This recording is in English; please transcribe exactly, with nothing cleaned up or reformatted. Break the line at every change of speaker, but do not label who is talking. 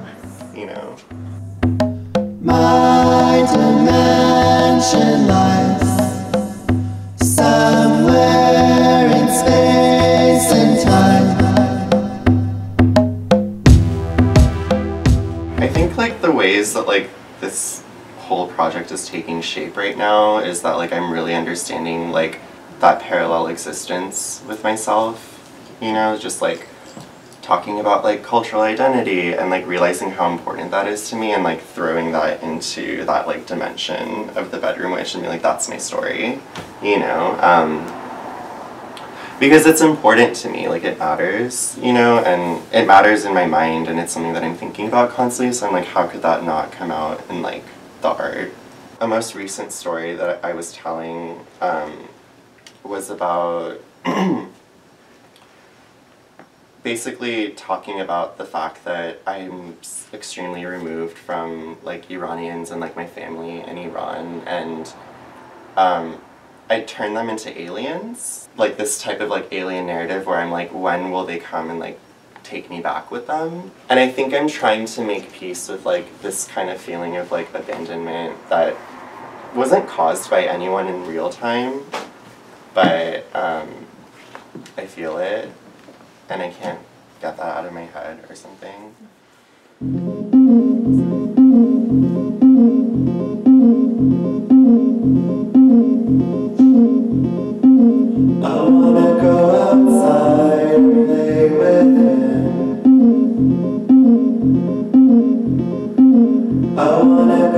you know.
My dimension lies somewhere in space and time.
I think like the ways that like this whole project is taking shape right now is that like I'm really understanding like that parallel existence with myself, you know, just like talking about like cultural identity and like realizing how important that is to me and like throwing that into that like dimension of the bedroom witch and be like, that's my story, you know, um, because it's important to me, like it matters, you know, and it matters in my mind and it's something that I'm thinking about constantly, so I'm like, how could that not come out in like the art? A most recent story that I was telling um, was about basically talking about the fact that I'm extremely removed from like Iranians and like my family in Iran, and um, I turn them into aliens, like this type of like alien narrative where I'm like, when will they come and like take me back with them? And I think I'm trying to make peace with like this kind of feeling of like abandonment that wasn't caused by anyone in real time, but um, I feel it. And I can't get that out of my head or something.
I wanna go outside and play with him. I wanna